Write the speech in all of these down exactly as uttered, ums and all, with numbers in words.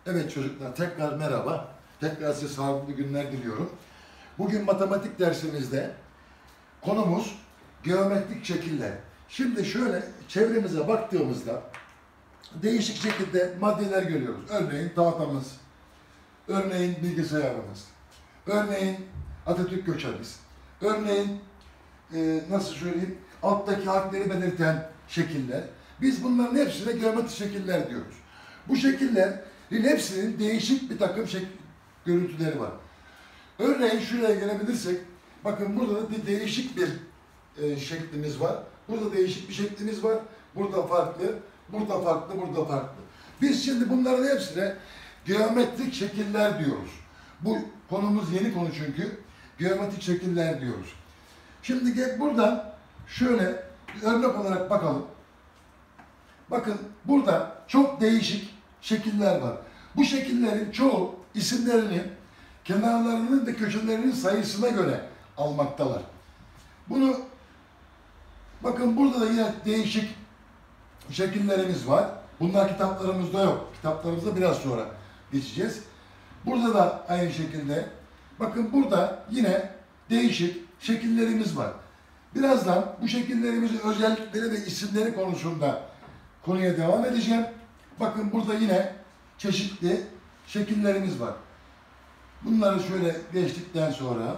Evet çocuklar, tekrar merhaba. Tekrar size sağlıklı günler diliyorum. Bugün matematik dersimizde konumuz geometrik şekiller. Şimdi şöyle çevremize baktığımızda değişik şekilde maddeler görüyoruz. Örneğin tahtamız, örneğin bilgisayarımız, örneğin Atatürk köşemiz, örneğin e, nasıl söyleyeyim alttaki harfleri belirten şekiller. Biz bunların hepsine geometrik şekiller diyoruz. Bu şekillerin hepsinin değişik bir takım şek görüntüleri var. Örneğin şuraya gelebilirsek, bakın burada da bir değişik bir e, şeklimiz var. Burada değişik bir şeklimiz var. Burada farklı, burada farklı, burada farklı. Biz şimdi bunların hepsine geometrik şekiller diyoruz. Bu konumuz yeni konu çünkü. Geometrik şekiller diyoruz. Şimdi gel buradan şöyle bir örnek olarak bakalım. Bakın burada çok değişik şekiller var. Bu şekillerin çoğu isimlerini kenarlarının ve köşelerinin sayısına göre almaktalar. Bunu bakın burada da yine değişik şekillerimiz var. Bunlar kitaplarımızda yok. Kitaplarımızda biraz sonra geçeceğiz. Burada da aynı şekilde bakın burada yine değişik şekillerimiz var. Birazdan bu şekillerimizin özellikleri ve isimleri konusunda konuya devam edeceğim. Bakın burada yine çeşitli şekillerimiz var. Bunları şöyle geçtikten sonra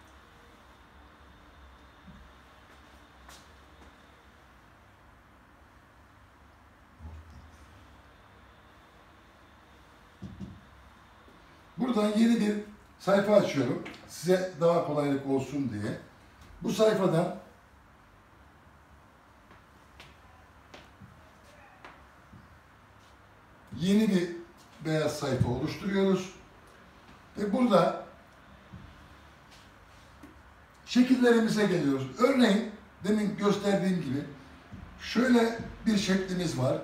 buradan yeni bir sayfa açıyorum. Size daha kolaylık olsun diye. Bu sayfadan yeni bir beyaz sayfa oluşturuyoruz. Ve burada şekillerimize geliyoruz. Örneğin demin gösterdiğim gibi şöyle bir şeklimiz var.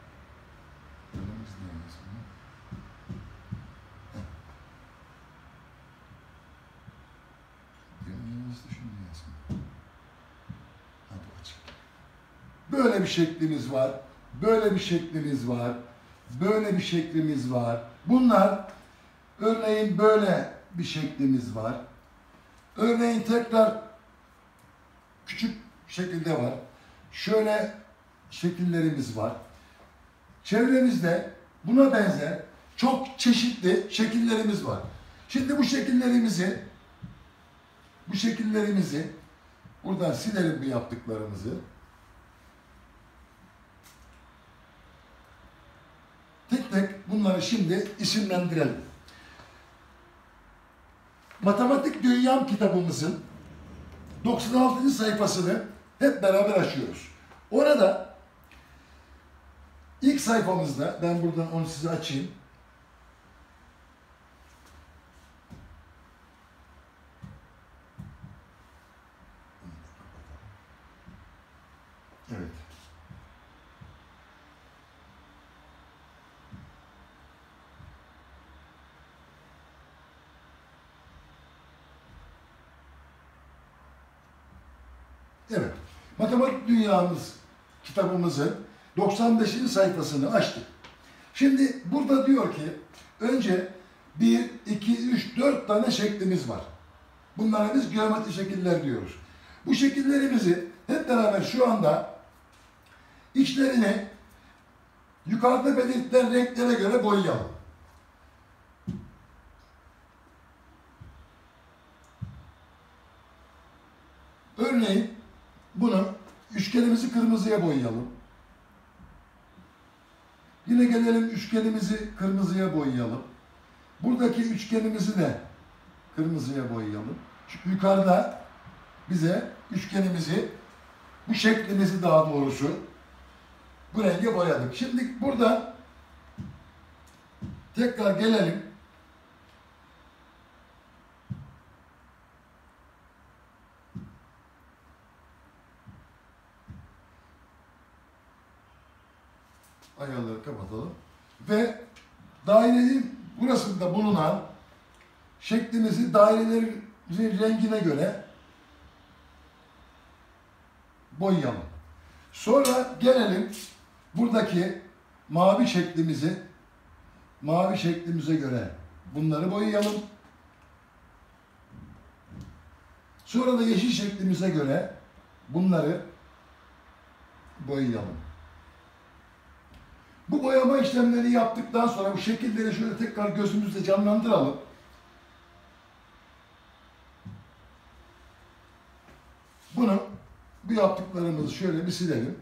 Böyle bir şeklimiz var. Böyle bir şeklimiz var. Böyle bir şeklimiz var. Bunlar örneğin böyle bir şeklimiz var. Örneğin tekrar küçük şekilde var. Şöyle şekillerimiz var. Çevremizde buna benzer çok çeşitli şekillerimiz var. Şimdi bu şekillerimizi bu şekillerimizi buradan silelim bu yaptıklarımızı. Tek tek bunları şimdi isimlendirelim. Matematik Dünyam kitabımızın doksan altıncı sayfasını hep beraber açıyoruz. Orada ilk sayfamızda, ben buradan onu size açayım. Evet. Evet. Matematik Dünyamız kitabımızın doksan beşinci sayfasını açtık. Şimdi burada diyor ki önce bir, iki, üç, dört tane şeklimiz var. Bunlara biz geometri şekiller diyoruz. Bu şekillerimizi hep beraber şu anda içlerini yukarıda belirtilen renklere göre boyayalım. Örneğin bunu üçgenimizi kırmızıya boyayalım. Yine gelelim üçgenimizi kırmızıya boyayalım. Buradaki üçgenimizi de kırmızıya boyayalım. Çünkü yukarıda bize üçgenimizi, bu şeklimizi daha doğrusu bu renge boyadık. Şimdi burada tekrar gelelim. Ayarları kapatalım. Ve dairenin burasında bulunan şeklimizi dairelerin rengine göre boyayalım. Sonra gelelim buradaki mavi şeklimizi mavi şeklimize göre bunları boyayalım. Sonra da yeşil şeklimize göre bunları boyayalım. Bu boyama işlemleri yaptıktan sonra bu şekilleri şöyle tekrar gözümüzde canlandıralım. Bunu, bu yaptıklarımızı şöyle bir silelim.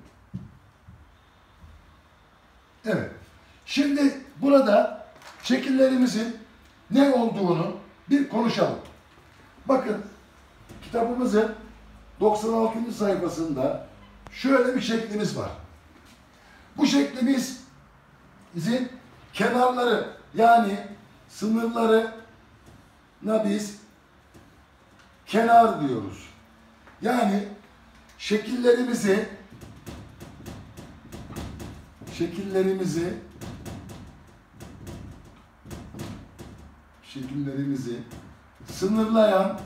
Evet. Şimdi burada şekillerimizin ne olduğunu bir konuşalım. Bakın kitabımızın doksan altıncı sayfasında şöyle bir şeklimiz var. Bu şeklimizin kenarları yani sınırlarına biz kenar diyoruz. Yani şekillerimizi şekillerimizi şekillerimizi sınırlayan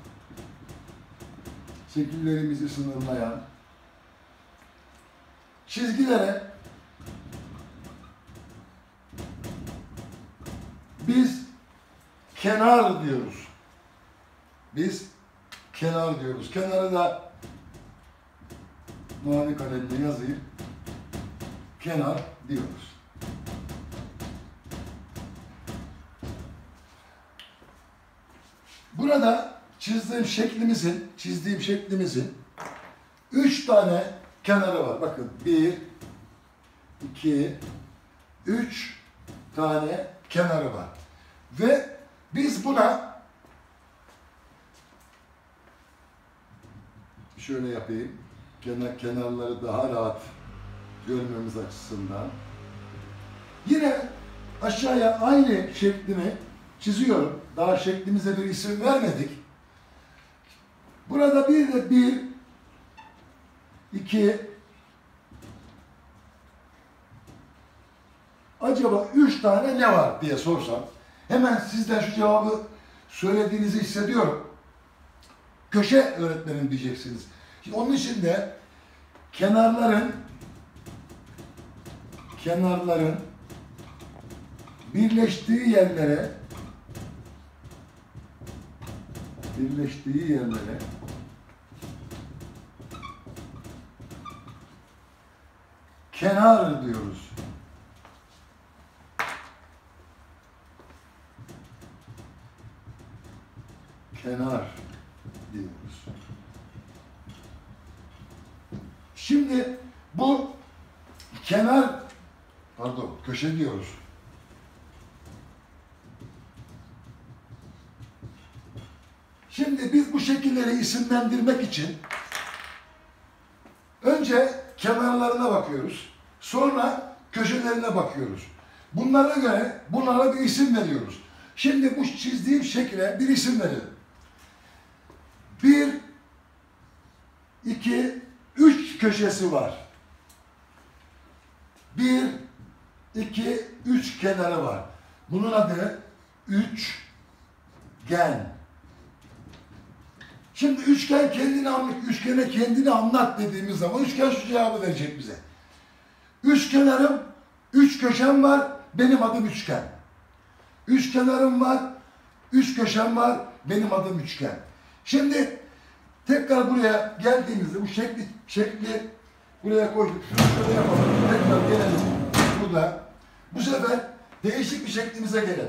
şekillerimizi sınırlayan çizgilere biz kenar diyoruz. Biz kenar diyoruz. Kenarı da mavi kalemle yazayım. Kenar diyoruz. Burada çizdiğim şeklimizin, çizdiğim şeklimizin üç tane kenarı var. Bakın bir, iki, üç tane kenarı var. Ve biz buna şöyle yapayım. Kenar, kenarları daha rahat görmemiz açısından. Yine aşağıya aynı şeklimi çiziyorum. Daha şeklimize bir isim vermedik. Burada bir de bir, iki, acaba üç tane ne var diye sorsam, hemen sizden şu cevabı söylediğinizi hissediyorum. Köşe öğretmenim diyeceksiniz. Şimdi onun için de kenarların kenarların birleştiği yerlere birleştiği yerlere kenar diyoruz. Kenar diyoruz. Şimdi bu kenar, pardon, köşe diyoruz. Şimdi biz bu şekilleri isimlendirmek için önce kenarlarına bakıyoruz. Sonra köşelerine bakıyoruz. Bunlara göre bunlara bir isim veriyoruz. Şimdi bu çizdiğim şekle bir isim verelim. Bir, iki, üç köşesi var. Bir, iki, üç kenarı var. Bunun adı üçgen. Şimdi üçgen kendini anlat, üçgene kendini anlat dediğimiz zaman üçgen şu cevabı verecek bize. Üç kenarım, üç köşem var, benim adım üçgen. Üç kenarım var, üç köşem var, benim adım üçgen. Şimdi tekrar buraya geldiğimizde bu şekli şekli buraya koyduk. Şunu şöyle yapalım. Tekrar gelelim burada. Bu sefer değişik bir şeklimize gelelim.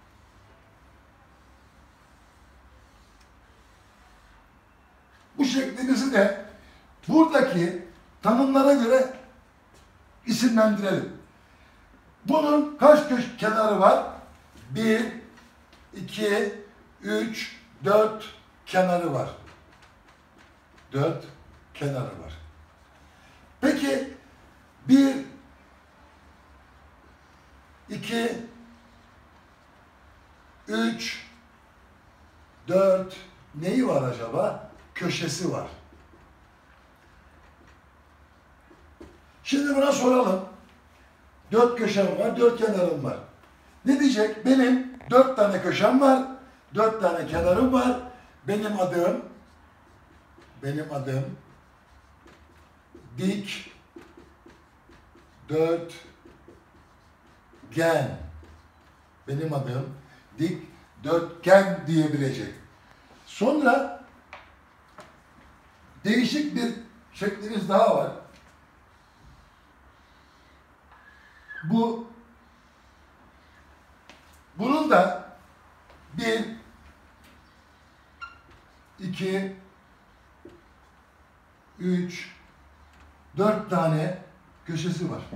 Bu şeklimizi de buradaki tanımlara göre isimlendirelim. Bunun kaç köşe kenarı var? Bir, iki, üç, dört kenarı var. Dört kenarı var. Peki bir, iki, üç, dört neyi var acaba? Köşesi var. Şimdi buna soralım. Dört köşem var, dört kenarım var. Ne diyecek? Benim dört tane köşem var, dört tane kenarım var. Benim adım, benim adım dik dörtgen benim adım dikdörtgen diyebilecek. Sonra değişik bir şeklimiz daha var. Bu bunun da bir, iki, üç, dört tane köşesi var.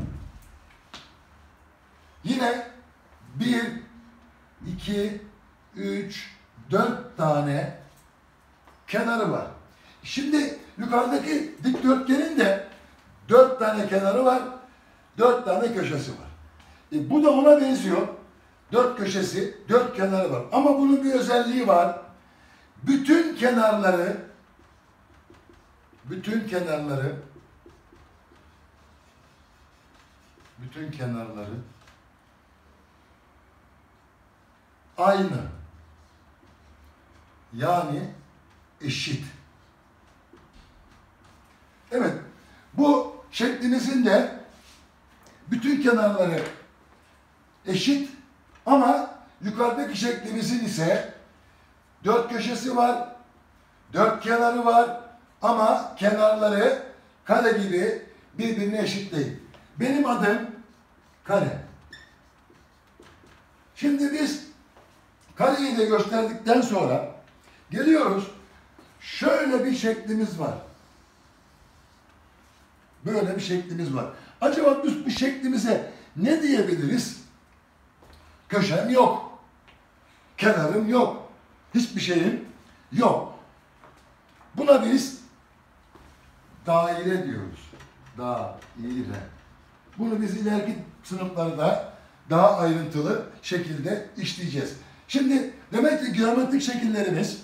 Yine bir, iki, üç, dört tane kenarı var. Şimdi yukarıdaki dikdörtgenin de dört tane kenarı var, dört tane köşesi var. E, bu da ona benziyor. Dört köşesi, dört kenarı var. Ama bunun bir özelliği var. Bütün kenarları, bütün kenarları, bütün kenarları aynı. Yani eşit. Evet, bu şeklimizin de bütün kenarları eşit ama yukarıdaki şeklimizin ise dört köşesi var, dört kenarı var ama kenarları kare gibi birbirine eşit değil. Benim adım kare. Şimdi biz kareyi de gösterdikten sonra geliyoruz. Şöyle bir şeklimiz var. Böyle bir şeklimiz var. Acaba biz bu şeklimize ne diyebiliriz? Köşem yok. Kenarım yok. Hiçbir şeyim yok. Buna biz daire diyoruz. Daire. Bunu biz ileriki sınıflarda daha ayrıntılı şekilde işleyeceğiz. Şimdi demek ki geometrik şekillerimiz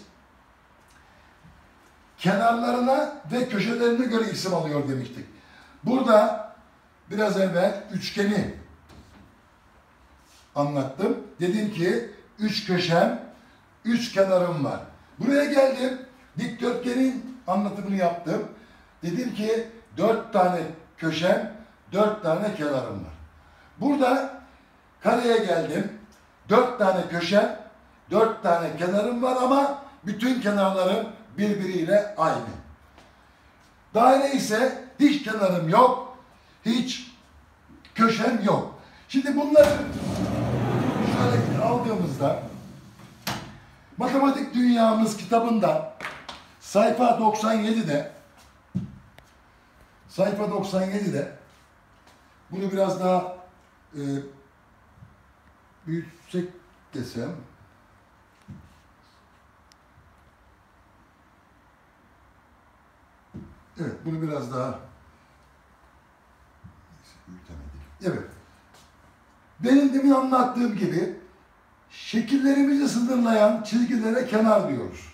kenarlarına ve köşelerine göre isim alıyor demiştik. Burada biraz evvel üçgeni anlattım. Dedim ki üç köşem, üç kenarım var. Buraya geldim, dikdörtgenin anlatımını yaptım. Dedim ki dört tane köşem, dört tane kenarım var. Burada kareye geldim, dört tane köşem, dört tane kenarım var ama bütün kenarlarım birbiriyle aynı. Daire ise hiç kenarım yok, hiç köşem yok. Şimdi bunları şöyle aldığımızda Matematik Dünyamız kitabında sayfa doksan yedi'de sayfa doksan yedi'de bunu biraz daha e, büyütsek desem evet bunu biraz daha büyütemedik. Evet. Benim demin anlattığım gibi şekillerimizi sınırlayan çizgilere kenar diyoruz.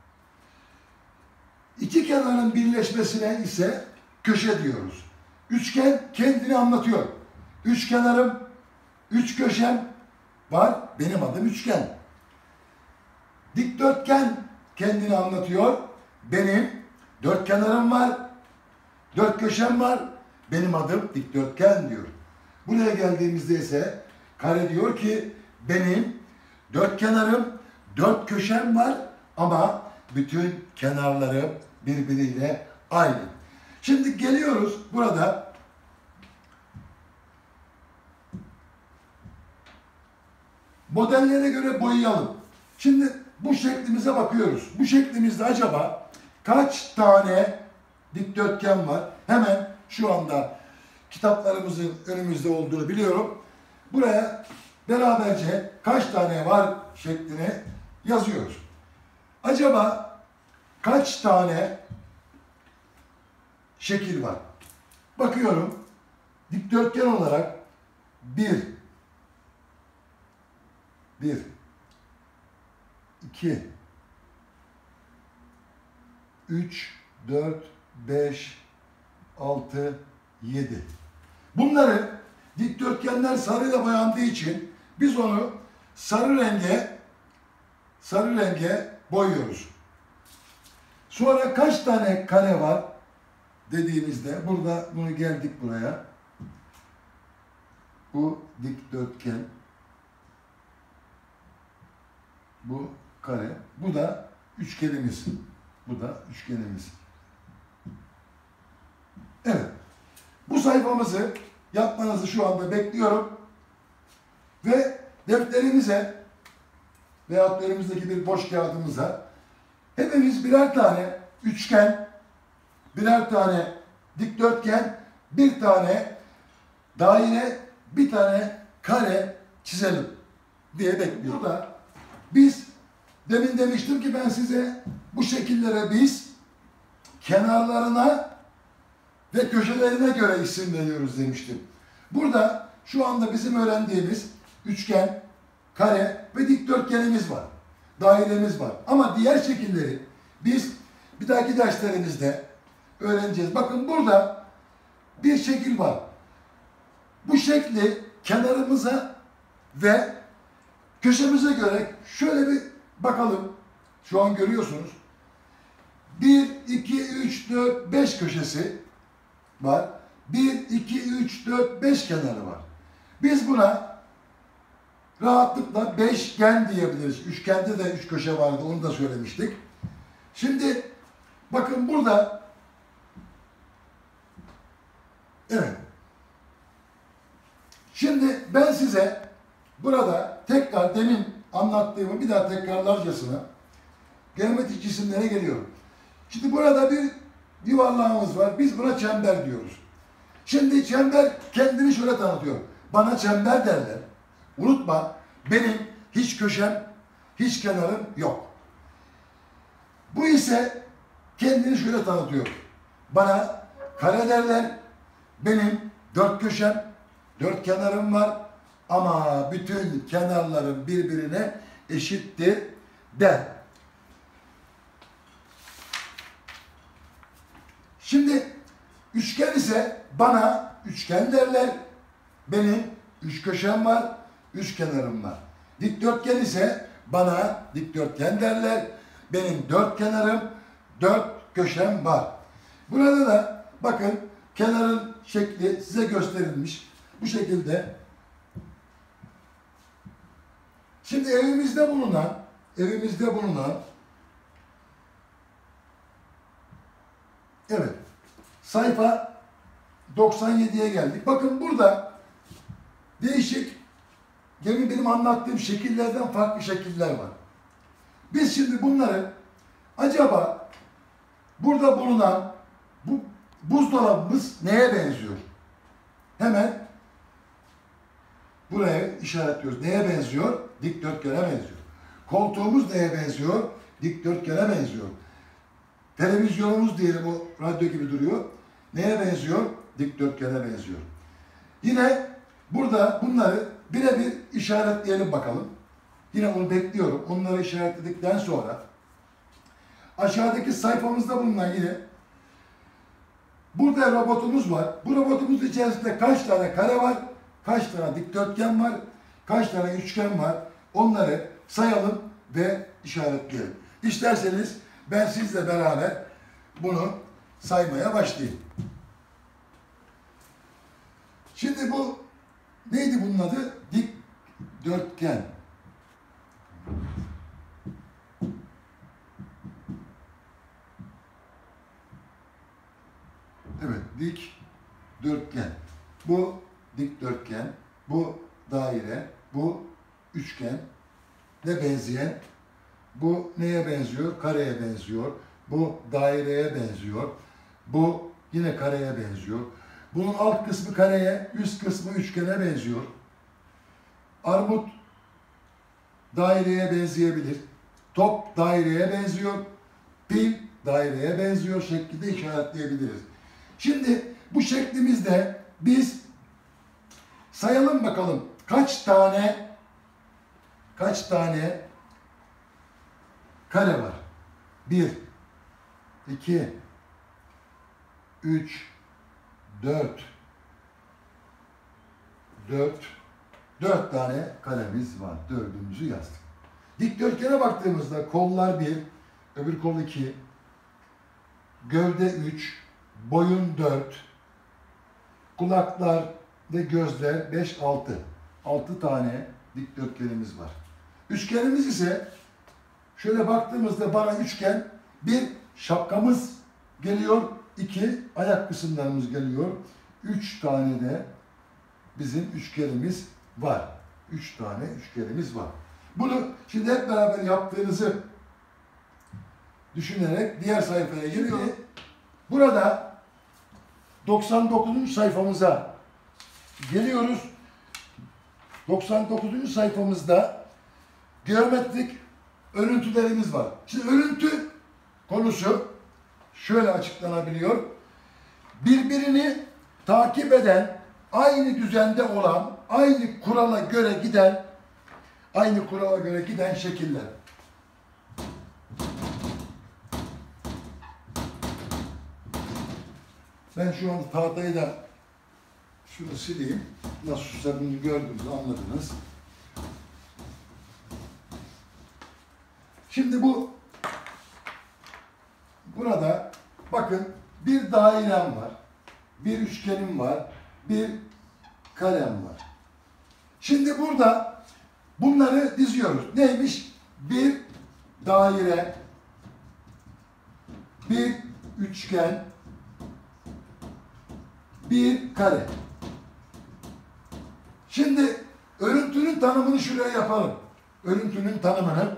İki kenarın birleşmesine ise köşe diyoruz. Üçgen kendini anlatıyor. Üç kenarım, üç köşem var. Benim adım üçgen. Dikdörtgen kendini anlatıyor. Benim dört kenarım var, dört köşem var. Benim adım dikdörtgen diyor. Buraya geldiğimizde ise kare diyor ki benim dört kenarım, dört köşem var ama bütün kenarları birbiriyle aynı. Şimdi geliyoruz burada modellere göre boyayalım. Şimdi bu şeklimize bakıyoruz. Bu şeklimizde acaba kaç tane dikdörtgen var? Hemen şu anda kitaplarımızın önümüzde olduğunu biliyorum. Buraya beraberce kaç tane var şeklini yazıyoruz. Acaba kaç tane şekil var? Bakıyorum. Dikdörtgen olarak bir, bir, iki, üç, dört, beş, altı, yedi. Bunları dikdörtgenler sarıyla boyandığı için biz onu sarı renge sarı renge boyuyoruz. Sonra kaç tane kare var dediğimizde burada bunu geldik buraya. Bu dikdörtgen. Bu kare. Bu da üçgenimiz. Bu da üçgenimiz. Evet. Bu sayfamızı yapmanızı şu anda bekliyorum. Ve defterimize veyahut elimizdeki bir boş kağıdımıza hepimiz birer tane üçgen, birer tane dikdörtgen, bir tane daire, bir tane kare çizelim diye bekliyorum. Burada biz demin demiştim ki ben size bu şekillere biz kenarlarına ve köşelerine göre isim veriyoruz demiştim. Burada şu anda bizim öğrendiğimiz üçgen, kare ve dikdörtgenimiz var. Dairemiz var. Ama diğer şekilleri biz bir dahaki derslerimizde öğreneceğiz. Bakın burada bir şekil var. Bu şekli kenarımıza ve köşemize göre şöyle bir bakalım. Şu an görüyorsunuz. bir, iki, üç, dört, beş köşesi var. bir, iki, üç, dört, beş kenarı var. Biz buna rahatlıkla beşgen diyebiliriz. Üçgende de üç köşe vardı, onu da söylemiştik. Şimdi bakın burada evet. Şimdi ben size burada tekrar demin anlattığımı bir daha tekrarlarcasına geometrik cisimlere geliyorum. Şimdi burada bir yuvarlağımız var. Biz buna çember diyoruz. Şimdi çember kendini şöyle tanıtıyor. Bana çember derler. Unutma, benim hiç köşem, hiç kenarım yok. Bu ise kendini şöyle tanıtıyor. Bana kare derler. Benim dört köşem, dört kenarım var. Ama bütün kenarlarım birbirine eşittir der. Şimdi üçgen ise bana üçgen derler. Benim üç köşem var, üç kenarım var. Dikdörtgen ise bana dikdörtgen derler. Benim dört kenarım, dört köşem var. Burada da bakın kenarın şekli size gösterilmiş. Bu şekilde. Şimdi evimizde bulunan, evimizde bulunan evet, sayfa doksan yediye geldik. Bakın burada değişik, demin benim anlattığım şekillerden farklı şekiller var. Biz şimdi bunları acaba burada bulunan bu buzdolabımız neye benziyor? Hemen buraya işaretliyoruz. Neye benziyor? Dikdörtgene benziyor. Koltuğumuz neye benziyor? Dikdörtgene benziyor. Televizyonumuz diyelim, o radyo gibi duruyor. Neye benziyor? Dikdörtgene benziyor. Yine burada bunları birebir işaretleyelim bakalım. Yine onu bekliyorum. Onları işaretledikten sonra aşağıdaki sayfamızda bulunan yine burada robotumuz var. Bu robotumuz içerisinde kaç tane kare var? Kaç tane dikdörtgen var? Kaç tane üçgen var? Onları sayalım ve işaretleyelim. İsterseniz ben sizle beraber bunu saymaya başlayayım. Şimdi bu neydi bunun adı? Dikdörtgen. Evet, dikdörtgen. Bu dikdörtgen, bu daire, bu üçgen ne benzeyen, bu neye benziyor? Kareye benziyor. Bu daireye benziyor. Bu yine kareye benziyor. Bunun alt kısmı kareye, üst kısmı üçgene benziyor. Armut daireye benzeyebilir. Top daireye benziyor. Pil daireye benziyor şeklinde işaretleyebiliriz. Şimdi bu şeklimizde biz sayalım bakalım kaç tane kaç tane kare var? Bir, iki, üç, dört, dört, dört tane karemiz var. Dördümüzü yazdık. Dikdörtgene baktığımızda kollar bir, öbür kol iki, gövde üç, boyun dört, kulaklar ve gözler beş, altı. altı tane dikdörtgenimiz var. Üçgenimiz ise Şöyle baktığımızda bana üçgen, bir şapkamız geliyor, iki ayak kısımlarımız geliyor. Üç tane de bizim üçgenimiz var. Üç tane üçgenimiz var. Bunu şimdi hep beraber yaptığınızı düşünerek diğer sayfaya geliyorum. Burada doksan dokuzuncu sayfamıza geliyoruz. doksan dokuzuncu sayfamızda geometrik örüntülerimiz var. Şimdi örüntü konusu şöyle açıklanabiliyor. Birbirini takip eden, aynı düzende olan, aynı kurala göre giden, aynı kurala göre giden şekiller. Ben şu an tahtayı da şunu sileyim. Nasıl susadığını gördünüz, anladınız. Şimdi bu burada bakın bir dairem var, bir üçgenim var, bir karem var. Şimdi burada bunları diziyoruz. Neymiş? Bir daire, bir üçgen, bir kare. Şimdi örüntünün tanımını şuraya yapalım. Örüntünün tanımını.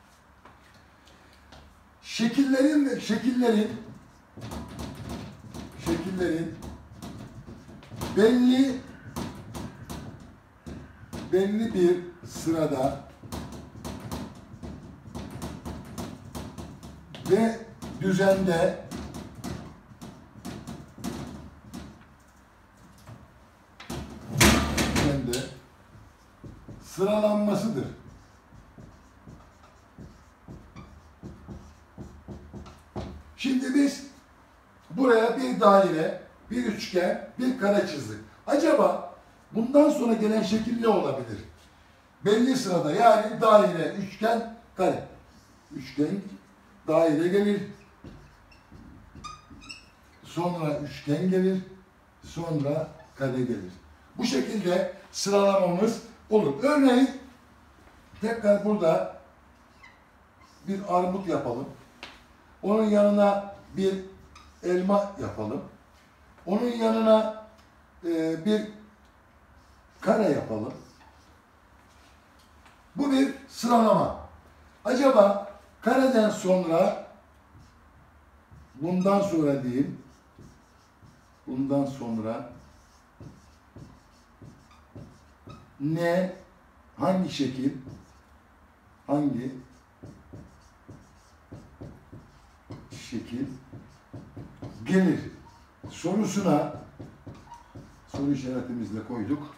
Şekillerin ve şekillerin şekillerin belli belli bir sırada ve düzende düzende sıralanmasıdır. Şimdi biz buraya bir daire, bir üçgen, bir kare çizdik. Acaba bundan sonra gelen şekil ne olabilir? Belli sırada yani daire, üçgen, kare. Üçgen, daire gelir. Sonra üçgen gelir. Sonra kare gelir. Bu şekilde sıralamamız olur. Örneğin tekrar burada bir armut yapalım. Onun yanına bir elma yapalım. Onun yanına e, bir kare yapalım. Bu bir sıralama. Acaba kareden sonra, bundan sonra diyeyim, bundan sonra ne, hangi şekil, hangi şekil gelir sorusuna soru işaretimizle koyduk.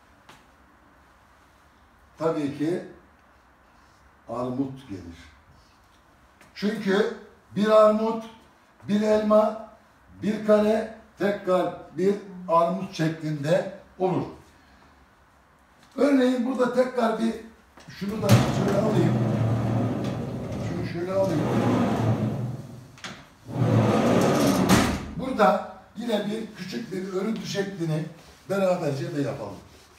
Tabii ki armut gelir. Çünkü bir armut, bir elma, bir kare, tekrar bir armut şeklinde olur. Örneğin burada tekrar bir şunu da şöyle alayım. Şunu şöyle alayım. Burada yine bir küçük bir örüntü şeklini beraberce de yapalım.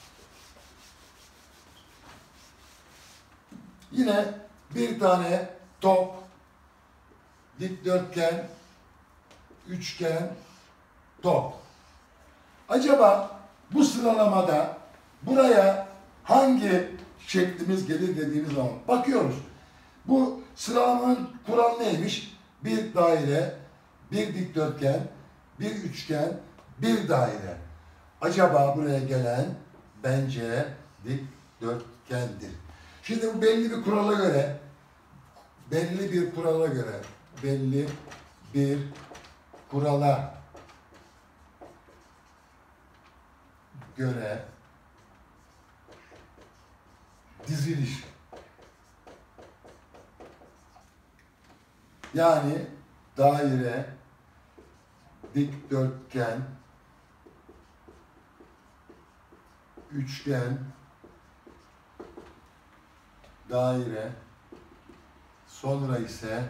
Yine bir tane top, dikdörtgen, üçgen, top. Acaba bu sıralamada buraya hangi şeklimiz gelir dediğimiz zaman bakıyoruz. Bu sıralamanın kuralı neymiş? Bir daire, bir dikdörtgen, bir üçgen, bir daire. Acaba buraya gelen bence dikdörtgendir. Şimdi bu belli bir kurala göre, belli bir kurala göre, belli bir kurala göre diziliş. Yani daire, dikdörtgen, üçgen, daire, sonra ise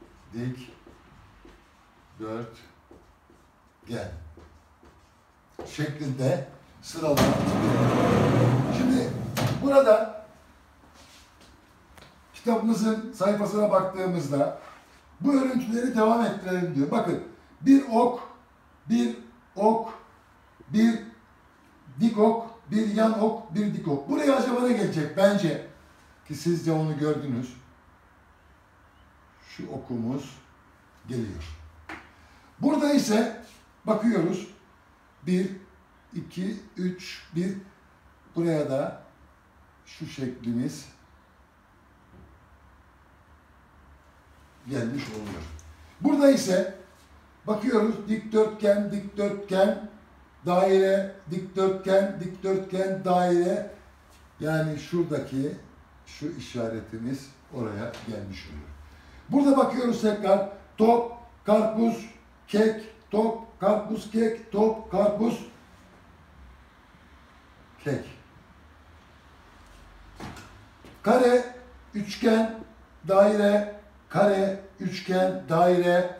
dikdörtgen şeklinde sıralama. Şimdi burada kitabımızın sayfasına baktığımızda bu örüntüleri devam ettirelim diyor. Bakın bir ok, bir ok, bir dik ok, bir yan ok, bir dik ok. Buraya acaba ne gelecek? Bence ki siz de onu gördünüz. Şu okumuz geliyor. Burada ise bakıyoruz. bir, iki, üç, bir. Buraya da şu şeklimiz gelmiş oluyor. Burada ise bakıyoruz dikdörtgen, dikdörtgen, daire, dikdörtgen, dikdörtgen, daire. Yani şuradaki şu işaretimiz oraya gelmiş oluyor. Burada bakıyoruz tekrar top, karpuz, kek, top, karpuz, kek, top, karpuz, kek. Kare, üçgen, daire, kare, üçgen, daire,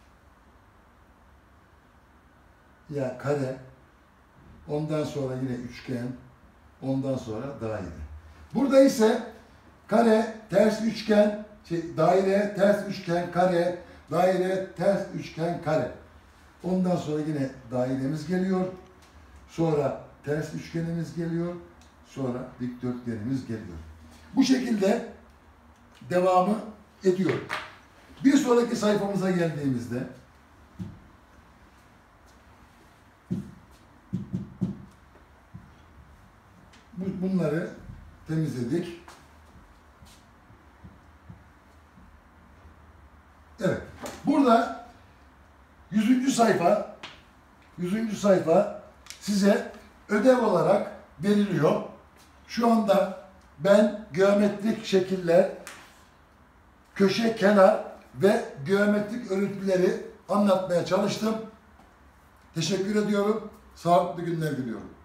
ya kare, ondan sonra yine üçgen, ondan sonra daire. Burada ise kare, ters üçgen, şey, daire, ters üçgen, kare, daire, ters üçgen, kare. Ondan sonra yine dairemiz geliyor. Sonra ters üçgenimiz geliyor. Sonra dikdörtgenimiz geliyor. Bu şekilde devamı ediyor. Bir sonraki sayfamıza geldiğimizde bunları temizledik. Evet. Burada yüzüncü sayfa yüzüncü sayfa size ödev olarak veriliyor. Şu anda ben geometrik şekiller, köşe, kenar ve geometrik örüntüleri anlatmaya çalıştım. Teşekkür ediyorum. Sağlıklı günler diliyorum.